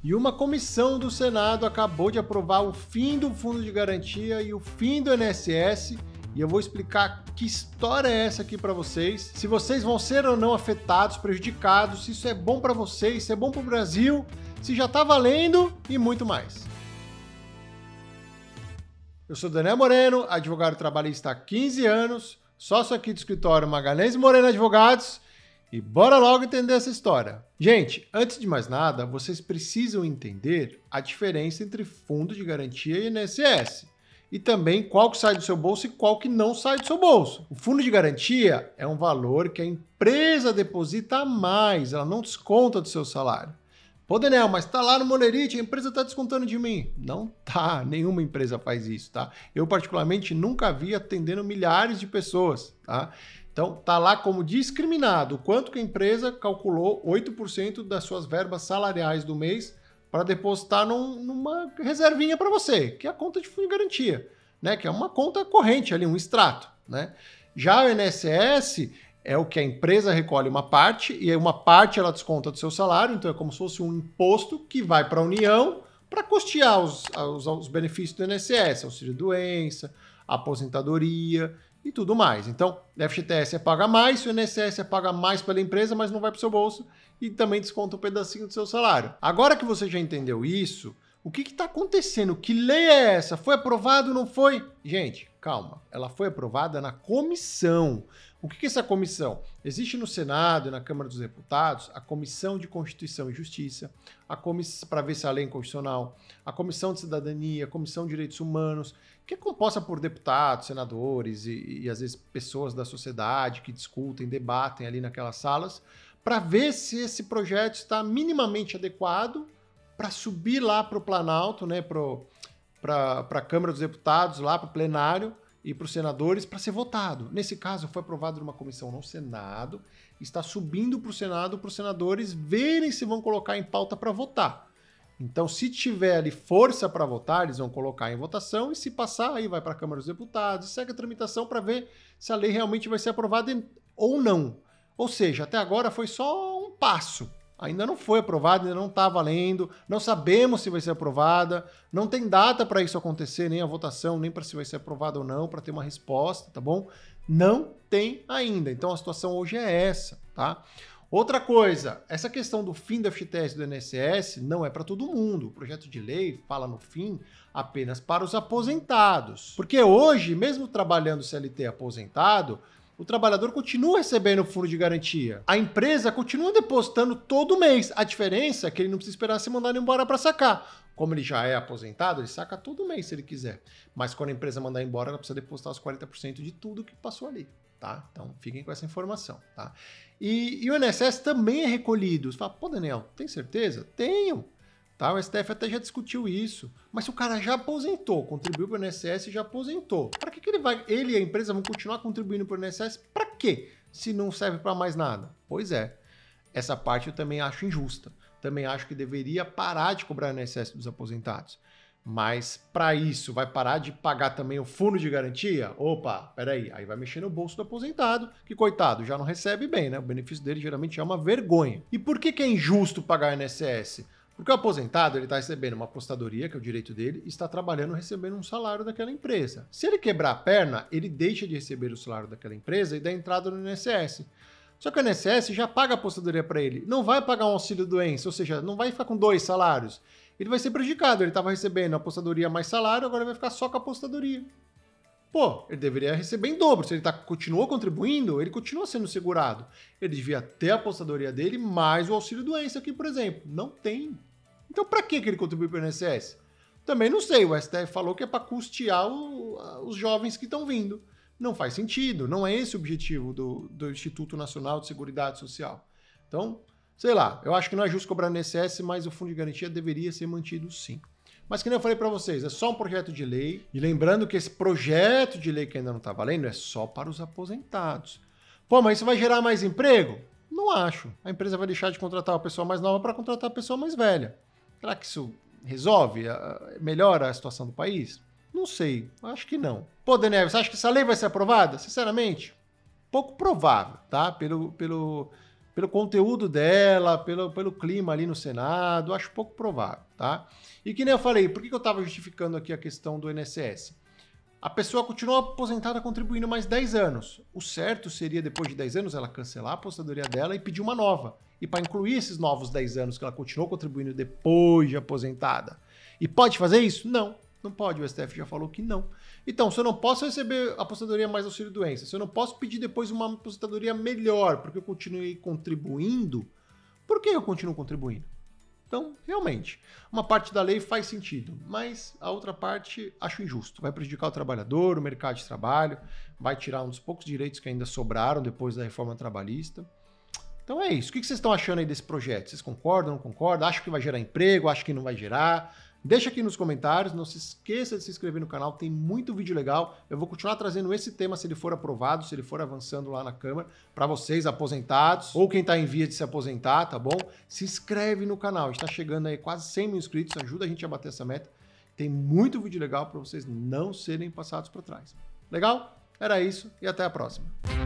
E uma comissão do Senado acabou de aprovar o fim do Fundo de Garantia e o fim do INSS, e eu vou explicar que história é essa aqui para vocês, se vocês vão ser ou não afetados, prejudicados, se isso é bom para vocês, se é bom para o Brasil, se já está valendo e muito mais. Eu sou Daniel Moreno, advogado trabalhista há 15 anos, sócio aqui do escritório Magalhães Moreno Advogados, e bora logo entender essa história. Gente, antes de mais nada, vocês precisam entender a diferença entre fundo de garantia e INSS. E também qual que sai do seu bolso e qual que não sai do seu bolso. O fundo de garantia é um valor que a empresa deposita a mais, ela não desconta do seu salário. Pô, Daniel, mas tá lá no Molerite, a empresa tá descontando de mim. Não tá, nenhuma empresa faz isso, tá? Eu particularmente nunca vi atendendo milhares de pessoas, tá? Então, tá lá como discriminado o quanto que a empresa calculou 8% das suas verbas salariais do mês para depositar numa reservinha para você, que é a conta de fundo de garantia, né? Que é uma conta corrente ali, um extrato, né? Já o INSS é o que a empresa recolhe uma parte e uma parte ela desconta do seu salário, então é como se fosse um imposto que vai para a União para custear os benefícios do INSS, auxílio-doença, aposentadoria e tudo mais. Então, o FGTS paga mais, o INSS paga mais pela empresa, mas não vai para o seu bolso e também desconta um pedacinho do seu salário. Agora que você já entendeu isso, o que está acontecendo? Que lei é essa? Foi aprovado ou não foi? Gente, calma. Ela foi aprovada na comissão. O que é essa comissão? Existe no Senado e na Câmara dos Deputados a Comissão de Constituição e Justiça, a comissão para ver se a lei é inconstitucional, a Comissão de Cidadania, a Comissão de Direitos Humanos, que é composta por deputados, senadores e às vezes pessoas da sociedade que discutem, debatem ali naquelas salas, para ver se esse projeto está minimamente adequado para subir lá para o Planalto, né, para a Câmara dos Deputados, lá para o plenário e para os senadores, para ser votado. Nesse caso, foi aprovado numa comissão no Senado, está subindo para o Senado, para os senadores verem se vão colocar em pauta para votar. Então, se tiver ali força para votar, eles vão colocar em votação e se passar, aí vai para a Câmara dos Deputados e segue a tramitação para ver se a lei realmente vai ser aprovada ou não. Ou seja, até agora foi só um passo. Ainda não foi aprovada, ainda não está valendo, não sabemos se vai ser aprovada, não tem data para isso acontecer, nem a votação, nem para se vai ser aprovada ou não, para ter uma resposta, tá bom? Não tem ainda. Então a situação hoje é essa, tá? Outra coisa, essa questão do fim do FGTS e do INSS não é para todo mundo. O projeto de lei fala no fim apenas para os aposentados. Porque hoje, mesmo trabalhando CLT aposentado, o trabalhador continua recebendo o fundo de garantia. A empresa continua depositando todo mês. A diferença é que ele não precisa esperar ser mandado embora para sacar. Como ele já é aposentado, ele saca todo mês se ele quiser. Mas quando a empresa mandar embora, ela precisa depositar os 40% de tudo que passou ali. Tá? Então fiquem com essa informação. Tá? E o INSS também é recolhido. Você fala, pô, Daniel, tem certeza? Tenho. Tá? O STF até já discutiu isso. Mas se o cara já aposentou, contribuiu para o INSS e já aposentou, para que ele e a empresa vão continuar contribuindo para o INSS? Para quê? Se não serve para mais nada? Pois é. Essa parte eu também acho injusta. Também acho que deveria parar de cobrar o INSS dos aposentados. Mas para isso, vai parar de pagar também o fundo de garantia? Opa, peraí, aí vai mexer no bolso do aposentado, que coitado, já não recebe bem, né? O benefício dele geralmente é uma vergonha. E por que é injusto pagar o INSS? Porque o aposentado ele está recebendo uma apostadoria, que é o direito dele, e está trabalhando recebendo um salário daquela empresa. Se ele quebrar a perna, ele deixa de receber o salário daquela empresa e dá entrada no INSS. Só que o INSS já paga a apostadoria para ele, não vai pagar um auxílio-doença, ou seja, não vai ficar com 2 salários. Ele vai ser prejudicado, ele estava recebendo a apostadoria mais salário, agora vai ficar só com a apostadoria. Pô, ele deveria receber em dobro. Se ele continuou contribuindo, ele continua sendo segurado. Ele devia ter a apostadoria dele mais o auxílio-doença aqui, por exemplo. Não tem. Então, para que ele contribui para o INSS? Também não sei. O STF falou que é para custear os jovens que estão vindo. Não faz sentido. Não é esse o objetivo do Instituto Nacional de Seguridade Social. Então, sei lá, eu acho que não é justo cobrar no INSS, mas o fundo de garantia deveria ser mantido sim. Mas que nem eu falei para vocês, é só um projeto de lei. E lembrando que esse projeto de lei que ainda não está valendo é só para os aposentados. Pô, mas isso vai gerar mais emprego? Não acho. A empresa vai deixar de contratar uma pessoa mais nova para contratar a pessoa mais velha. Será que isso resolve? Melhora a situação do país? Não sei, acho que não. Pô, Daniel, você acha que essa lei vai ser aprovada? Sinceramente, pouco provável, tá? pelo conteúdo dela, pelo clima ali no Senado, acho pouco provável, tá? E que nem eu falei, por que eu estava justificando aqui a questão do INSS? A pessoa continua aposentada contribuindo mais 10 anos. O certo seria, depois de 10 anos, ela cancelar a aposentadoria dela e pedir uma nova. E para incluir esses novos 10 anos que ela continuou contribuindo depois de aposentada. E pode fazer isso? Não, não pode. O STF já falou que não. Então, se eu não posso receber a aposentadoria mais auxílio-doença, se eu não posso pedir depois uma aposentadoria melhor porque eu continuei contribuindo, por que eu continuo contribuindo? Então, realmente, uma parte da lei faz sentido, mas a outra parte acho injusto. Vai prejudicar o trabalhador, o mercado de trabalho, vai tirar um dos poucos direitos que ainda sobraram depois da reforma trabalhista. Então é isso. O que vocês estão achando aí desse projeto? Vocês concordam, não concordam? Acham que vai gerar emprego? Acham que não vai gerar? Deixa aqui nos comentários, não se esqueça de se inscrever no canal, tem muito vídeo legal. Eu vou continuar trazendo esse tema se ele for aprovado, se ele for avançando lá na Câmara, para vocês aposentados ou quem está em via de se aposentar, tá bom? Se inscreve no canal, a gente está chegando aí quase 100 mil inscritos, ajuda a gente a bater essa meta. Tem muito vídeo legal para vocês não serem passados para trás. Legal? Era isso e até a próxima.